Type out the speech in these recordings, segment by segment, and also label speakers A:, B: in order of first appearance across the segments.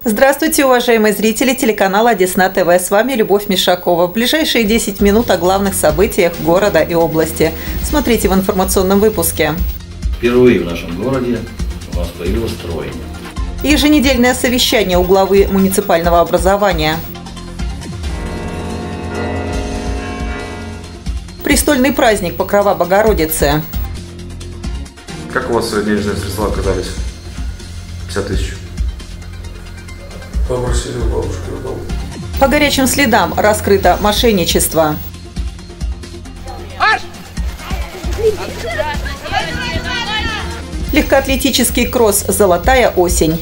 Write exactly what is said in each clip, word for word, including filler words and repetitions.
A: Здравствуйте, уважаемые зрители телеканала Десна ТВ. С вами Любовь Мишакова. В ближайшие десять минут о главных событиях города и области. Смотрите в информационном выпуске.
B: Впервые в нашем городе у нас появилось тройня.
A: Еженедельное совещание у главы муниципального образования. Престольный праздник Покрова Богородицы.
C: Как у вас денежные средства оказались? пятьдесят тысяч.
D: Попросили у бабушки в дом.
A: По горячим следам раскрыто мошенничество. Легкоатлетический кросс «Золотая осень».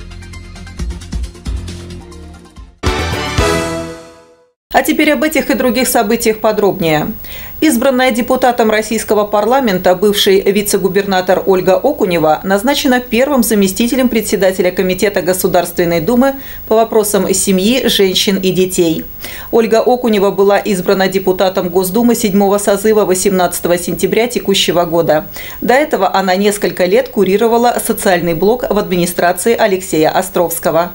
A: А теперь об этих и других событиях подробнее. Избранная депутатом российского парламента бывший вице-губернатор Ольга Окунева назначена первым заместителем председателя Комитета Государственной Думы по вопросам семьи, женщин и детей. Ольга Окунева была избрана депутатом Госдумы седьмого созыва восемнадцатого сентября текущего года. До этого она несколько лет курировала социальный блок в администрации Алексея Островского.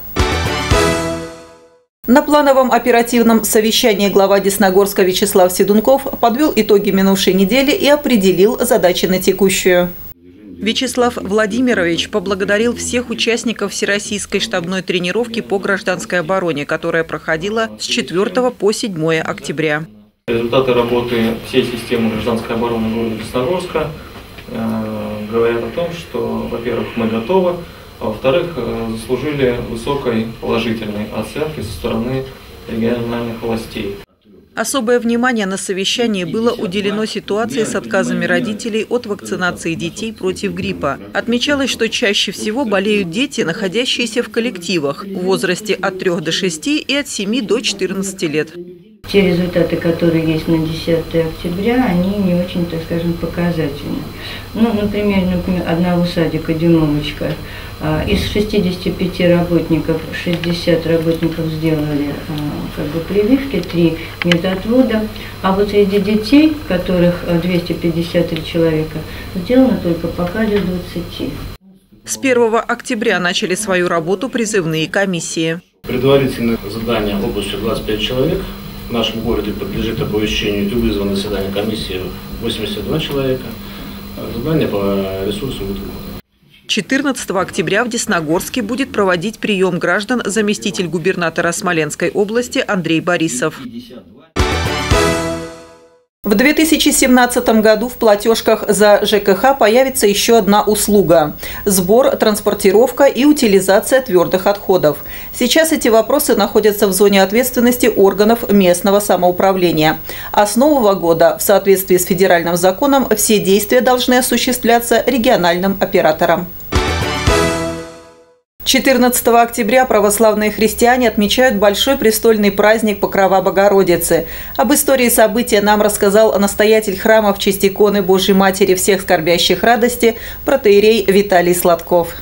A: На плановом оперативном совещании глава Десногорска Вячеслав Седунков подвел итоги минувшей недели и определил задачи на текущую. Вячеслав Владимирович поблагодарил всех участников Всероссийской штабной тренировки по гражданской обороне, которая проходила с четвёртого по седьмое октября.
E: Результаты работы всей системы гражданской обороны города Десногорска э, говорят о том, что, во-первых, мы готовы, а во-вторых, заслужили высокой положительной оценки со стороны региональных властей.
A: Особое внимание на совещании было уделено ситуации с отказами родителей от вакцинации детей против гриппа. Отмечалось, что чаще всего болеют дети, находящиеся в коллективах в возрасте от трёх до шести и от семи до четырнадцати лет.
F: Те результаты, которые есть на десятое октября, они не очень, так скажем, показательны. Ну, например, например одного садика «Дюймовочка». Из шестидесяти пяти работников шестьдесят работников сделали как бы прививки, три медотвода. А вот среди детей, которых двести пятьдесят три человека, сделано только пока лишь двадцати.
A: С первого октября начали свою работу призывные комиссии.
G: Предварительное задание областью двадцать пять человек. В нашем городе подлежит оповещению и вызвано на заседание комиссии восемьдесят два человека. Задание по ресурсам выполнено.
A: четырнадцатого октября в Десногорске будет проводить прием граждан заместитель губернатора Смоленской области Андрей Борисов. В две тысячи семнадцатом году в платежках за ЖКХ появится еще одна услуга – сбор, транспортировка и утилизация твердых отходов. Сейчас эти вопросы находятся в зоне ответственности органов местного самоуправления. А с нового года, в соответствии с федеральным законом, все действия должны осуществляться региональным оператором. четырнадцатого октября православные христиане отмечают большой престольный праздник Покрова Богородицы. Об истории события нам рассказал настоятель храма в честь иконы Божьей Матери всех скорбящих радости протоиерей Виталий Сладков.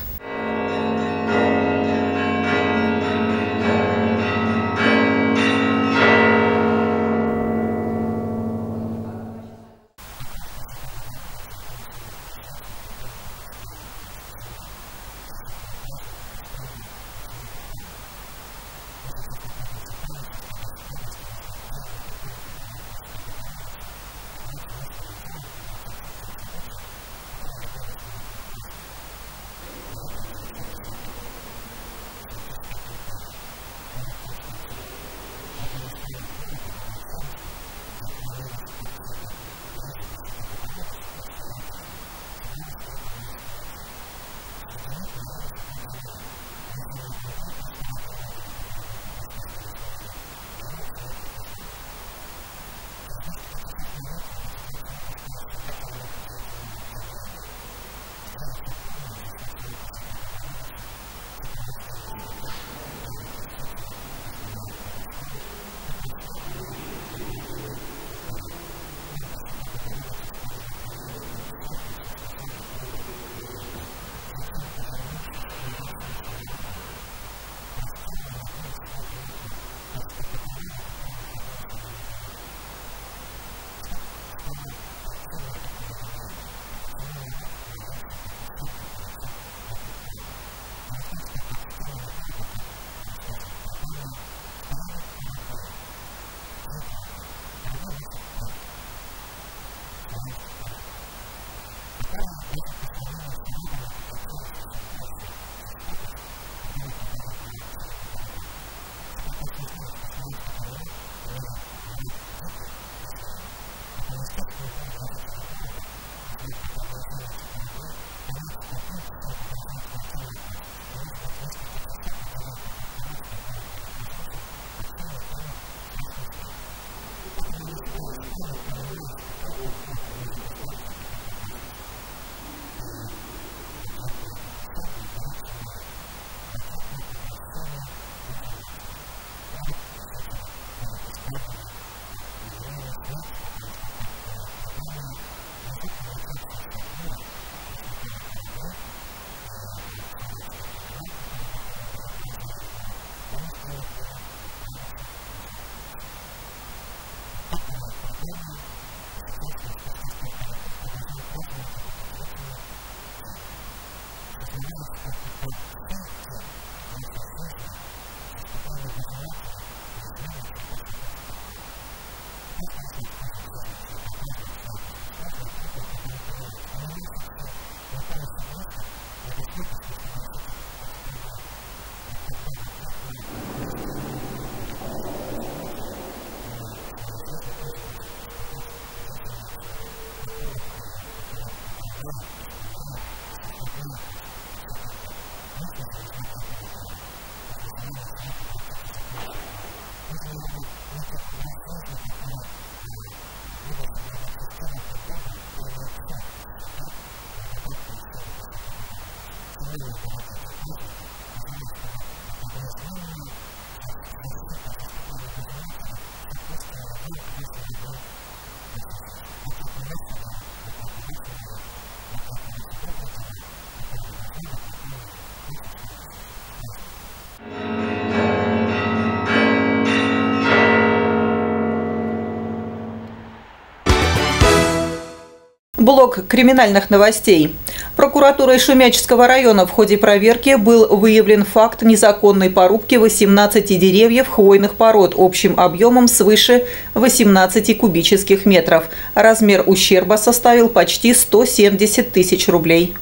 A: Блок криминальных новостей. Прокуратурой Шумячского района в ходе проверки был выявлен факт незаконной порубки восемнадцати деревьев хвойных пород общим объемом свыше восемнадцати кубических метров. Размер ущерба составил почти сто семьдесят тысяч рублей.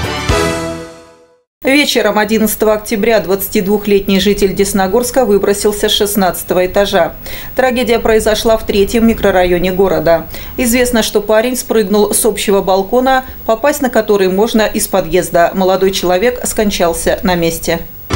A: Вечером одиннадцатого октября двадцатидвухлетний житель Десногорска выбросился с шестнадцатого этажа. Трагедия произошла в третьем микрорайоне города. Известно, что парень спрыгнул с общего балкона, попасть на который можно из подъезда. Молодой человек скончался на месте.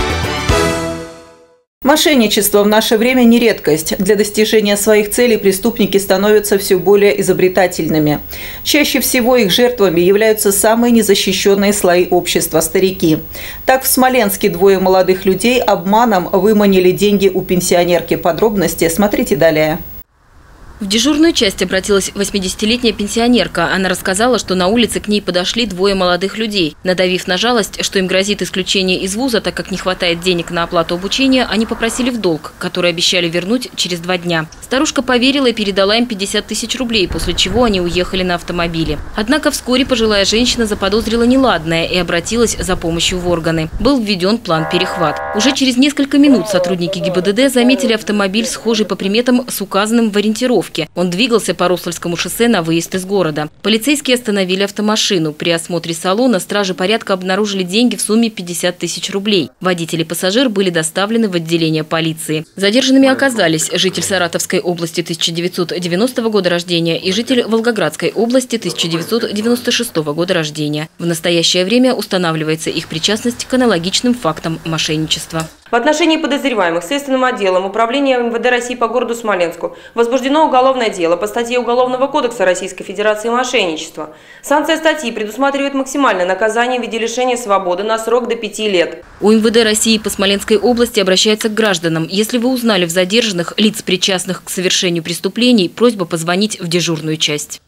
A: Мошенничество в наше время не редкость. Для достижения своих целей преступники становятся все более изобретательными. Чаще всего их жертвами являются самые незащищенные слои общества – старики. Так, в Смоленске двое молодых людей обманом выманили деньги у пенсионерки. Подробности смотрите далее.
D: В дежурную часть обратилась восьмидесятилетняя пенсионерка. Она рассказала, что на улице к ней подошли двое молодых людей. Надавив на жалость, что им грозит исключение из вуза, так как не хватает денег на оплату обучения, они попросили в долг, который обещали вернуть через два дня. Старушка поверила и передала им пятьдесят тысяч рублей, после чего они уехали на автомобиле. Однако вскоре пожилая женщина заподозрила неладное и обратилась за помощью в органы. Был введен план перехват. Уже через несколько минут сотрудники ГИБДД заметили автомобиль, схожий по приметам с указанным в ориентировке. Он двигался по Рославскому шоссе на выезд из города. Полицейские остановили автомашину. При осмотре салона стражи порядка обнаружили деньги в сумме пятьдесят тысяч рублей. Водитель и пассажир были доставлены в отделение полиции. Задержанными оказались житель Саратовской области тысяча девятьсот девяностого года рождения и житель Волгоградской области тысяча девятьсот девяносто шестого года рождения. В настоящее время устанавливается их причастность к аналогичным фактам мошенничества.
H: В отношении подозреваемых Следственным отделом Управления эм вэ дэ России по городу Смоленску возбуждено уголовное дело по статье Уголовного кодекса Российской Федерации «Мошенничество». Санкция статьи предусматривает максимальное наказание в виде лишения свободы на срок до пяти лет.
D: У эм вэ дэ России по Смоленской области обращается к гражданам. Если вы узнали в задержанных лиц, причастных к совершению преступлений, просьба позвонить в дежурную часть.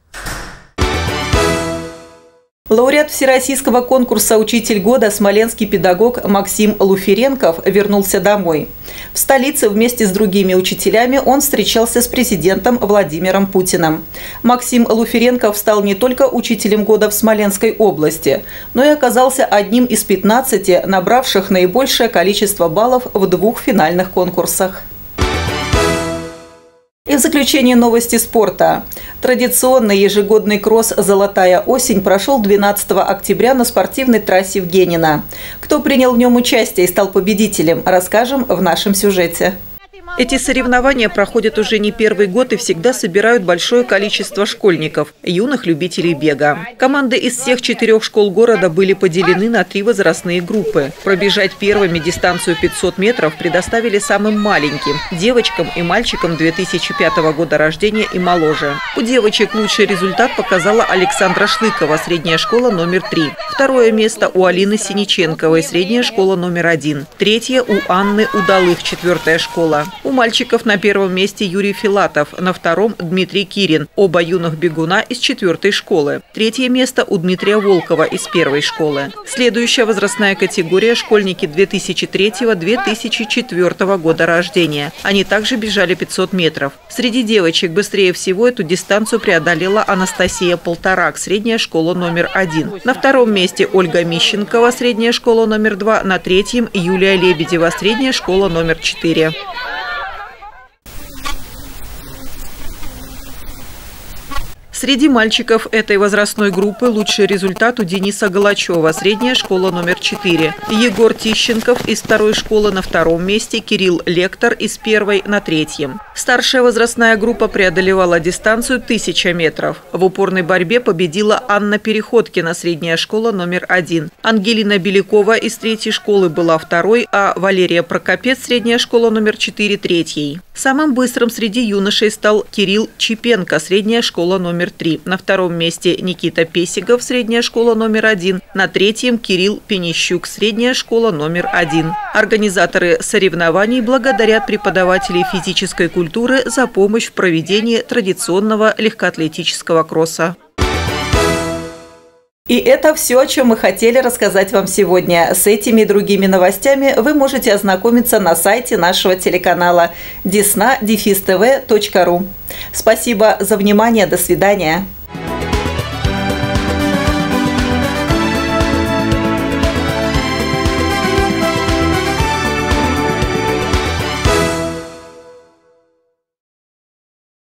A: Лауреат всероссийского конкурса «Учитель года» смоленский педагог Максим Луференков вернулся домой. В столице вместе с другими учителями он встречался с президентом Владимиром Путиным. Максим Луференков стал не только учителем года в Смоленской области, но и оказался одним из пятнадцати, набравших наибольшее количество баллов в двух финальных конкурсах. И в заключение новости спорта. Традиционный ежегодный кросс «Золотая осень» прошел двенадцатого октября на спортивной трассе в Генино. Кто принял в нем участие и стал победителем, расскажем в нашем сюжете. Эти соревнования проходят уже не первый год и всегда собирают большое количество школьников, юных любителей бега. Команды из всех четырех школ города были поделены на три возрастные группы. Пробежать первыми дистанцию пятьсот метров предоставили самым маленьким – девочкам и мальчикам две тысячи пятого года рождения и моложе. У девочек лучший результат показала Александра Шлыкова, средняя школа номер три. Второе место у Алины Синиченковой, средняя школа номер один. Третье у Анны Удалых, четвертая школа. У мальчиков на первом месте Юрий Филатов, на втором – Дмитрий Кирин, оба юных бегуна из четвертой школы. Третье место у Дмитрия Волкова из первой школы. Следующая возрастная категория – школьники две тысячи третьего — две тысячи четвёртого года рождения. Они также бежали пятьсот метров. Среди девочек быстрее всего эту дистанцию преодолела Анастасия Полторак, средняя школа номер один. На втором месте Ольга Мищенкова, средняя школа номер два, на третьем – Юлия Лебедева, средняя школа номер четыре. Среди мальчиков этой возрастной группы лучший результат у Дениса Галачева, средняя школа номер четыре. Егор Тищенков из второй школы на втором месте, Кирилл Лектор из первой на третьем. Старшая возрастная группа преодолевала дистанцию тысяча метров. В упорной борьбе победила Анна Переходкина, средняя школа номер один. Ангелина Белякова из третьей школы была второй, а Валерия Прокопец, средняя школа номер четыре, третьей. Самым быстрым среди юношей стал Кирилл Чипенко, средняя школа номер три. На втором месте Никита Песигов, средняя школа номер один. На третьем Кирилл Пенищук, средняя школа номер один. Организаторы соревнований благодарят преподавателей физической культуры за помощь в проведении традиционного легкоатлетического кросса. И это все, о чем мы хотели рассказать вам сегодня. С этими и другими новостями вы можете ознакомиться на сайте нашего телеканала десна дефис тэ вэ точка ру. Спасибо за внимание. До свидания.